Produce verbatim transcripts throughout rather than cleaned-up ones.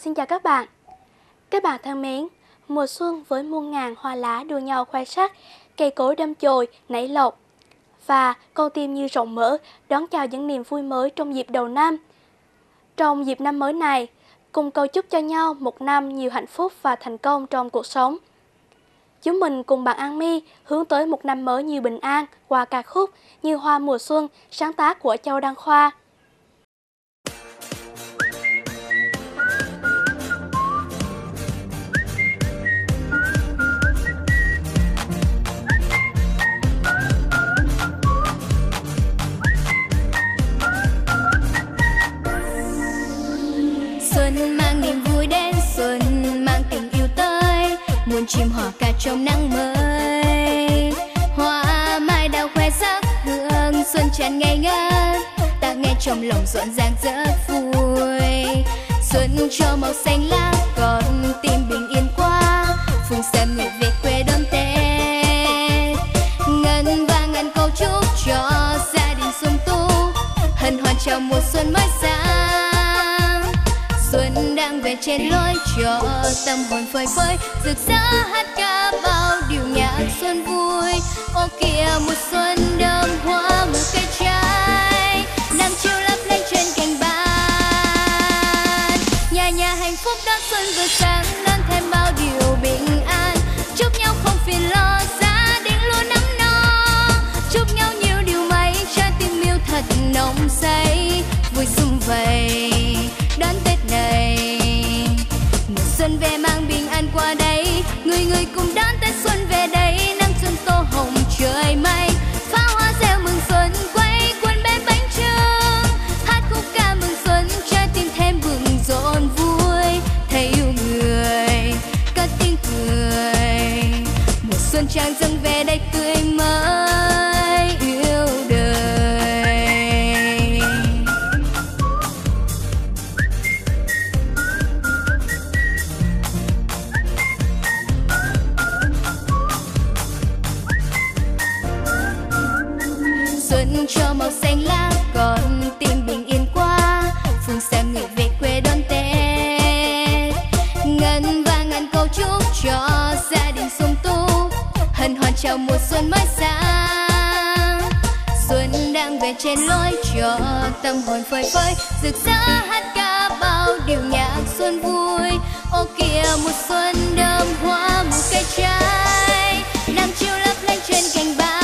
xin chào các bạn. Các bạn thân mến, mùa xuân với muôn ngàn hoa lá đua nhau khoe sắc, cây cối đâm chồi, nảy lộc và con tim như rộng mở đón chào những niềm vui mới trong dịp đầu năm. Trong dịp năm mới này, cùng cầu chúc cho nhau một năm nhiều hạnh phúc và thành công trong cuộc sống. Chúng mình cùng bạn An My hướng tới một năm mới nhiều bình an qua ca khúc Như Hoa Mùa Xuân, sáng tác của Châu Đăng Khoa. Xuân mang niềm vui đến, xuân mang tình yêu tới, muôn chim hòa ca trong nắng mới. Hoa mai đào khoe sắc hương xuân tràn ngây ngất, ta nghe trong lòng rộn ràng rất vui. Xuân cho màu xanh lá còn tim bình yên qua, phương xa người về quê đón Tết. Ngân vang ngàn câu chúc cho gia đình sum túc, hân hoan chào mùa xuân mới sang. Xuân đang về trên lối cho tâm hồn phơi phới, rực rỡ hát ca bao điều nhạc xuân vui. Ô kìa mùa xuân đơm hoa mùa cây trái, nắng chiều lấp lánh trên cành ban. Nhà nhà hạnh phúc đón xuân vừa sáng, đón thêm bao điều bình an. Chúc nhau không phiền lo, gia đình luôn ấm no. Chúc nhau nhiều điều may, trái tim yêu thật nồng say. Vui sum vầy đón Tết này, mùa xuân về mang bình an qua đây. Người người cùng đón Tết xuân về đây, nắng xuân tô hồng trời mây. Pháo hoa reo mừng xuân, quay quần bên bánh trưng, hát khúc ca mừng xuân, trái tim thêm bừng rộn vui. Thầy yêu người, cất tiếng cười, mùa xuân tràn dâng về đây tươi mới yêu đời. Xuân cho màu xanh lá còn tim bình yên qua, phương xa người về quê đón Tết. Ngân vang ngàn câu chúc cho gia đình sum túc, hân hoan chào mùa xuân mới sang. Xuân đang về trên lối cho tâm hồn phơi phới, rực rỡ hát ca bao điều nhạc xuân vui. Ô kìa mùa xuân đơm hoa mùa cây trái, nắng chiều lấp lánh trên cành ban.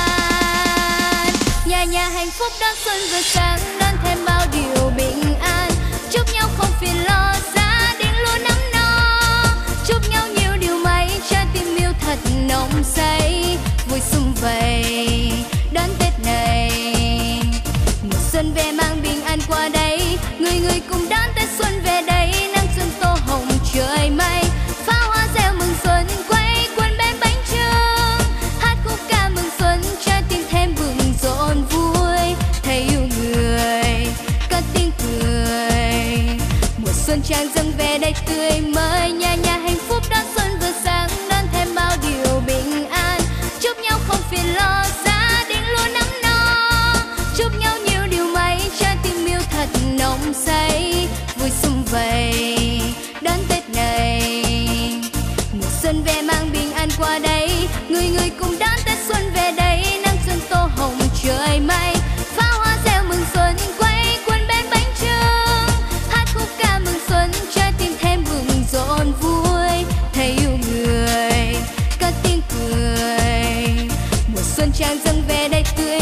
Nhà nhà hạnh phúc đón xuân vừa sáng, đón thêm bao điều bình an. Chúc nhau không phiền lo, gia đình luôn ấm no. Chúc nhau nhiều điều may, trái tim yêu thật nồng say. Vui sum vầy đón Tết này, mùa xuân về mang bình an qua đây. Người người cùng đón Tết xuân về đây, nắng xuân tô hồng trời mây. Pháo hoa reo mừng xuân, quay quần bên bánh trưng, hát khúc ca mừng xuân, trái tim thêm bừng rộn vui. Thầy yêu người, cất tiếng cười, mùa xuân tràn dâng về đây tươi mới. Nhà nhà hạnh phúc đón xuân vừa sáng, đón thêm bao điều bình an. Chúc nhau không phiền lo, gia đình luôn ấm no. Chúc nhau nhiều điều may, trái tim yêu thật nồng say. Vui sum vầy đón Tết này, mùa xuân về mang bình an qua đây. Người người cùng đón Tết xuân về đây, nắng xuân tô hồng trời mây. Pháo hoa reo mừng xuân, quay quần bên bánh trưng, hát khúc ca mừng xuân, trái tim thêm bừng rộn vui. Thầy yêu người, cất tiếng cười, mùa xuân tràn dâng về đây tươi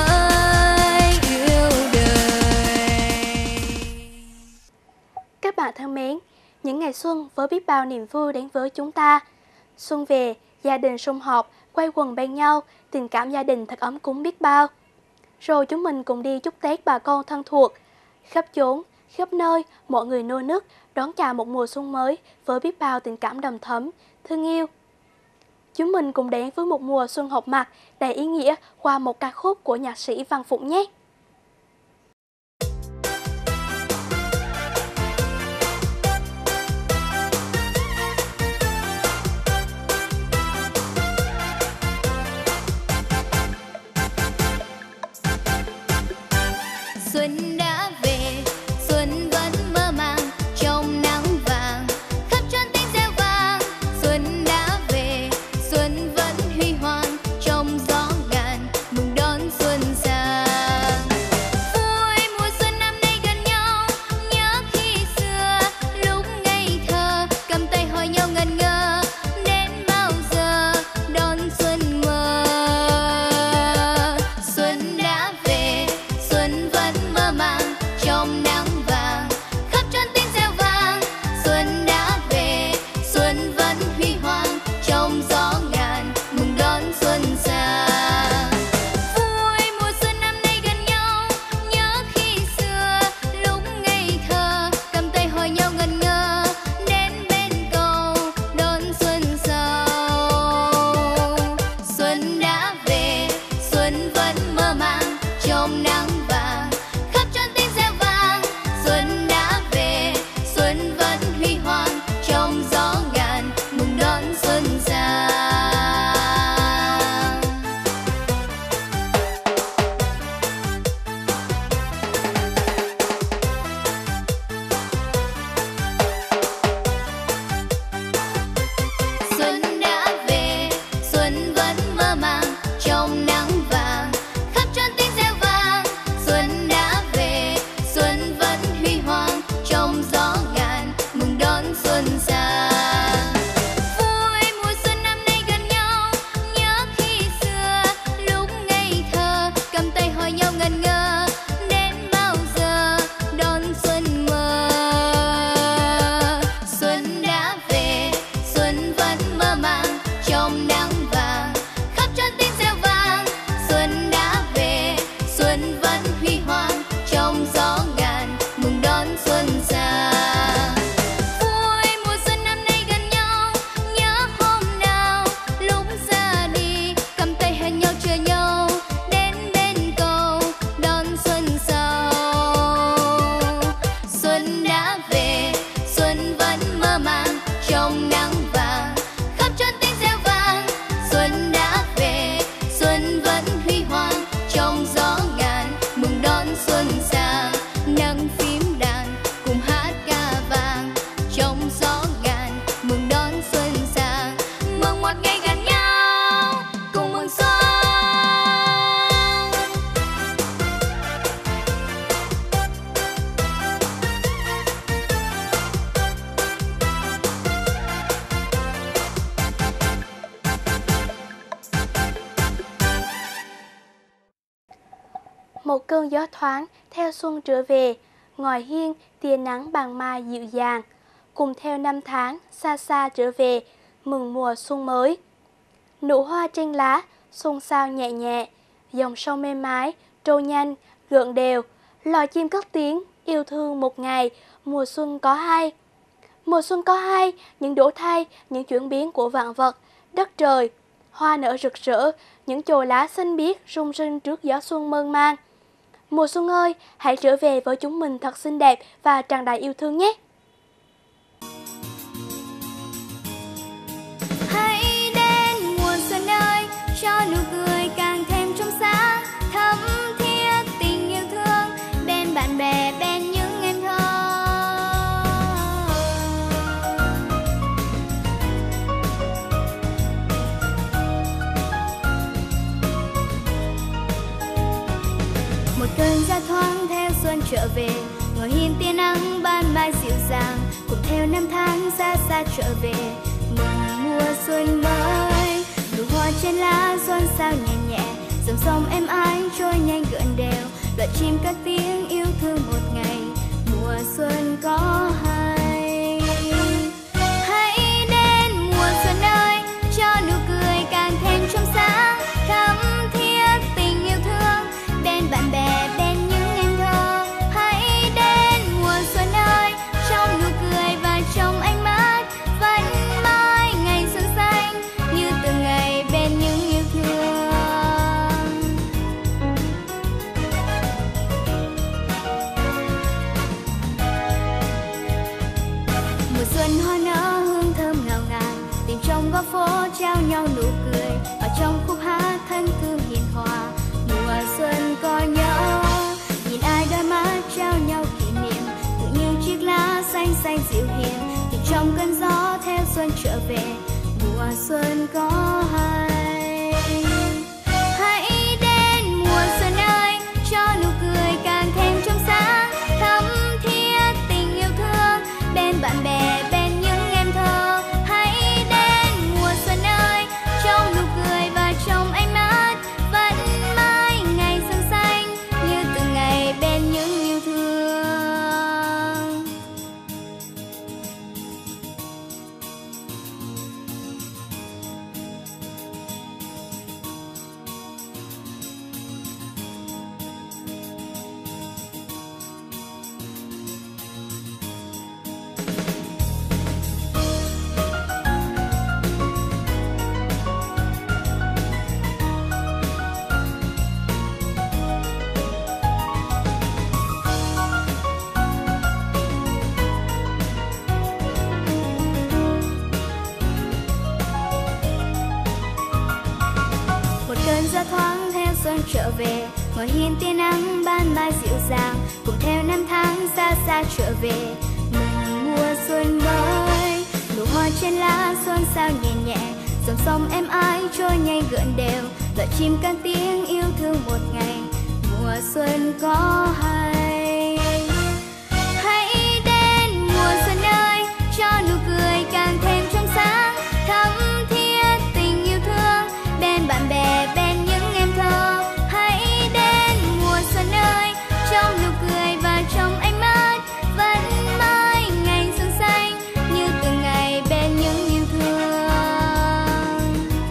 mới yêu đời. Các bạn thân mến, những ngày xuân với biết bao niềm vui đến với chúng ta. Xuân về, gia đình sum họp, quay quần bên nhau, tình cảm gia đình thật ấm cúng biết bao. Rồi chúng mình cùng đi chúc Tết bà con thân thuộc. Khắp chốn, khắp nơi, mọi người nô nức đón chào một mùa xuân mới với biết bao tình cảm đầm thấm, thương yêu. Chúng mình cùng đến với một mùa xuân họp mặt đầy ý nghĩa qua một ca khúc của nhạc sĩ Văn Phụng nhé. Xuân đã về, xuân vẫn mơ màng trong nắng vàng. một cơn gió thoáng theo xuân trở về, ngoài hiên tia nắng ban mai dịu dàng, cùng theo năm tháng xa xa trở về, mừng mùa xuân mới. Nụ hoa trên lá, xôn xao nhẹ nhẹ, dòng sông êm ái, trôi nhanh, gợn đều, loài chim cất tiếng, yêu thương một ngày, mùa xuân có hay. Mùa xuân có hay, những đổi thay, những chuyển biến của vạn vật, đất trời, hoa nở rực rỡ, những chồi lá xanh biếc rung rinh trước gió xuân mơn man. Mùa xuân ơi, hãy trở về với chúng mình thật xinh đẹp và tràn đầy yêu thương nhé. Hãy đến mùa xuân ơi, cho nụ cười càng thêm trong sáng, thắm thiết tình yêu thương, bên bạn bè, bên những em thơ. Một cơn gió thoáng theo xuân trở về, ngồi hiên tia nắng ban mai dịu dàng, cùng theo năm tháng xa xa trở về, mừng mùa xuân mới. Nụ hoa trên lá xôn xao nhẹ nhẹ, dòng sông êm ái trôi nhanh gợn đều, loài chim cất tiếng yêu thương một ngày, mùa xuân có hay. Hãy đến mùa xuân ơi, cho nụ cười càng thêm trong sáng, thắm thiết tình yêu thương, bên bạn bè, bên những em thơ. Hãy đến mùa xuân ơi, trong nụ cười và trong ánh mắt, vẫn mãi ngày xuân xanh, như từng ngày bên những yêu thương. Mùa xuân hoa nở hương thơm ngào ngạt, tìm trong góc phố trao nhau nụ cười, và trong khúc hát thân thương hiền hòa. Mùa xuân có nhớ, nhìn ai đôi mắt trao nhau kỷ niệm, tự như chiếc lá xanh xanh dịu hiền, tìm trong cơn gió theo xuân trở về, mùa xuân có hay. Hãy đến mùa xuân ơi, cho nụ cười càng thêm trong sáng, thắm thiết tình yêu thương, bên bạn bè, bên những em thơ. Hãy đến mùa xuân ơi, trong nụ cười và trong ánh mắt, vẫn mãi ngày xuân xanh, như từng ngày bên những yêu thương. Một cơn gió thoáng theo xuân trở về, ngồi hiên tia nắng ban mai dịu dàng, cùng theo năm tháng xa xa trở về, mừng mùa xuân mới. Nụ hoa trên lá xôn xao nhẹ nhẹ, dòng sông êm ái trôi nhanh gợn đều, loài chim cất tiếng yêu thương một ngày, mùa xuân có hay. Hãy đến mùa xuân ơi, cho nụ cười càng thêm trong sáng, thắm thiết tình yêu thương, bên bạn bè, bên những em thơ. Hãy đến mùa xuân ơi, trong nụ cười và trong ánh mắt, vẫn mãi ngày xuân xanh, như từng ngày bên những yêu thương.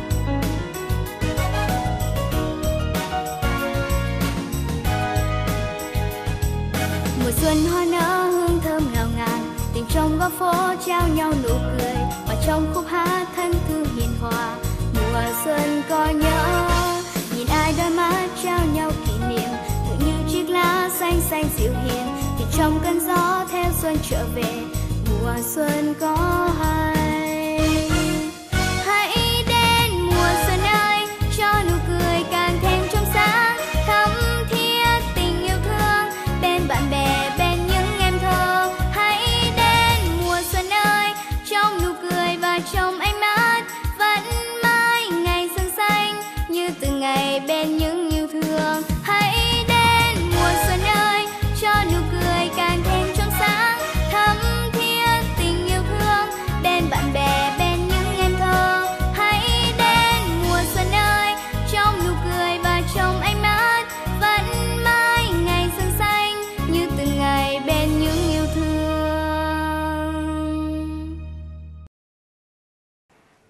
Mùa xuân hoa nở hương thơm ngào ngạt, tìm trong góc phố trao nhau nụ cười, và trong khúc hát thân thương hiền hòa. Mùa xuân có nhớ, nhìn ai đôi mắt trao nhau kỷ niệm, tự như chiếc lá xanh xanh dịu hiền, thì trong cơn gió theo xuân trở về, mùa xuân có hay. Hãy đến mùa xuân ơi, cho nụ cười càng thêm trong sáng, thắm thiết tình yêu thương, bên bạn bè, bên những em thơ. Hãy đến mùa xuân ơi, trong nụ cười và trong ánh mắt, vẫn mãi ngày xuân xanh, như từng ngày bên những yêu thương. Hãy đến mùa xuân ơi, cho nụ cười càng thêm trong sáng, thắm thiết tình yêu thương, bên bạn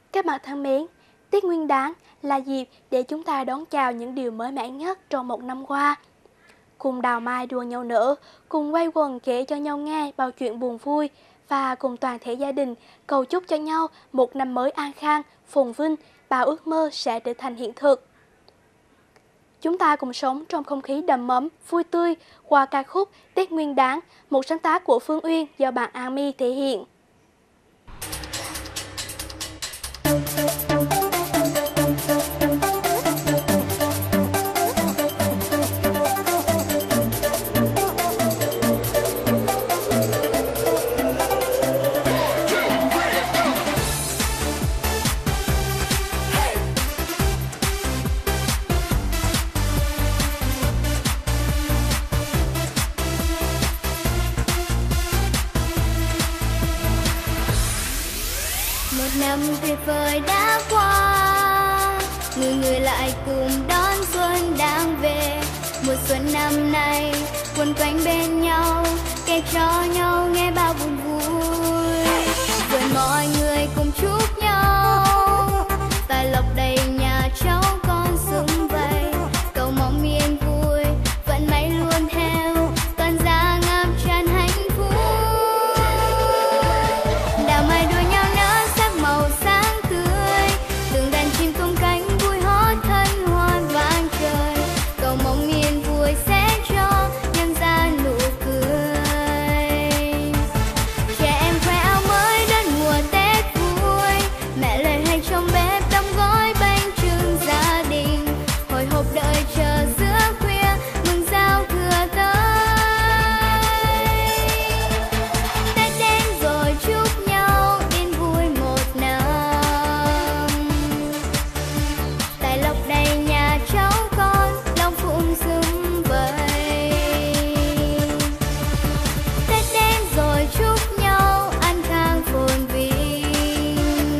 Các bạn thân mến, Tết Nguyên Đán là dịp để chúng ta đón chào những điều mới mẻ nhất trong một năm qua. Cùng đào mai đua nhau nở, cùng quay quần kể cho nhau nghe bao chuyện buồn vui và cùng toàn thể gia đình cầu chúc cho nhau một năm mới an khang, phồn vinh, bao ước mơ sẽ trở thành hiện thực. Chúng ta cùng sống trong không khí đầm ấm, vui tươi qua ca khúc Tết Nguyên Đán, một sáng tác của Phương Uyên do bạn An My thể hiện. Một năm tuyệt vời đã qua, người người lại cùng đón xuân đang về. Mùa xuân năm nay quấn quanh bên nhau, kể cho nhau nghe bao buồn vui. Rồi mọi người cùng chúc nhau tài lộc đầy nhà, cháu con sum vầy. Cầu mong yên vui, vận may luôn theo, toàn gia ngập tràn hạnh phúc. Đào mai đua nhau nở sắc màu sáng tươi, từng đàn chim tung cánh vui hót hân hoan vang trời. Cầu mong yên vui sẽ cho nhân gian nụ cười. Trẻ em khoe áo mới đến mùa Tết vui, mẹ lời hay trong bếp đóng gói bánh chưng gia đình. Hồi hộp đợi chờ giữa khuya mừng giao thừa tới. Tết đến rồi chúc nhau yên vui một năm, tài lộc đầy nhà, cháu con long phụng sum vầy. Tết đến rồi chúc nhau an khang phồn vinh,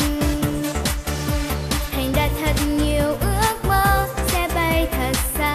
thành đạt thật nhiều ước mơ sẽ bay thật xa.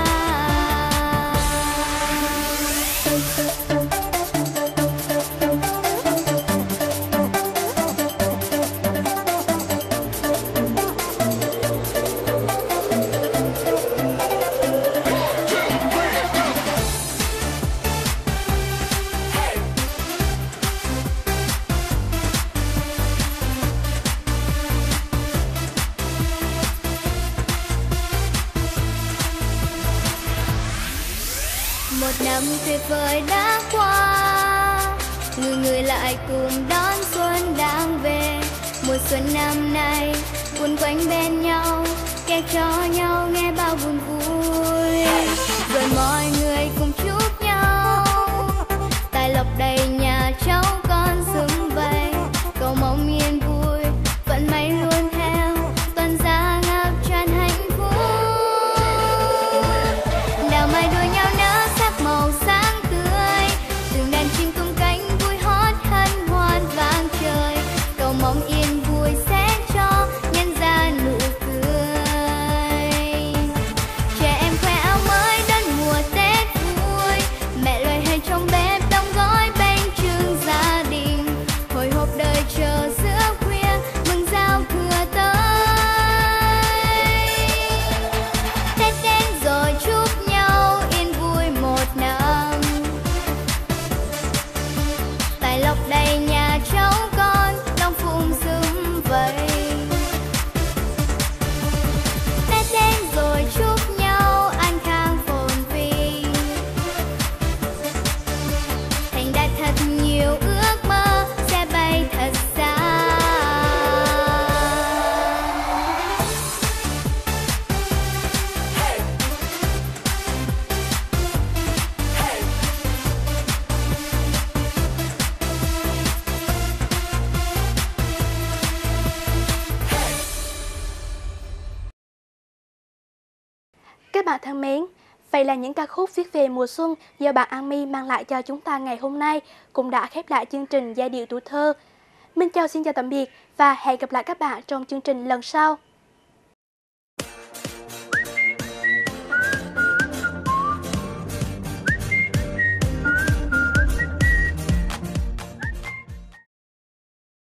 Một năm tuyệt vời đã qua, người người lại cùng đón xuân đang về. Mùa xuân năm nay quấn quanh bên nhau, kể cho nhau nghe bao buồn vui. Rồi mọi người cùng chúc nhau tài lộc đầy nhà, cháu con sum vầy. Cầu mong yên vui, vận may luôn theo, toàn gia ngập tràn hạnh phúc. Đào mai đua nhau nở sắc màu sáng tươi, từng đàn chim tung cánh vui hót hân hoan vang trời. Cầu mong yên vui sẽ cho nhân gian nụ cười. Trẻ em khoe áo mới đến mùa Tết vui, mẹ lời hay trong bếp đóng gói bánh chưng gia đình. Hồi hộp đợi chờ giữa khuya mừng giao thừa tới. Tết đến rồi chúc nhau yên vui một năm, tài lộc đầy nhà, cháu con long phụng sum vầy. Tết đến rồi chúc nhau an khang phồn vinh, thành đạt thật nhiều ước mơ sẽ bay thật xa. Các bạn thân mến, vậy là những ca khúc viết về mùa xuân do bạn An My mang lại cho chúng ta ngày hôm nay cũng đã khép lại chương trình Giai điệu tuổi thơ. Minh Châu xin chào tạm biệt và hẹn gặp lại các bạn trong chương trình lần sau.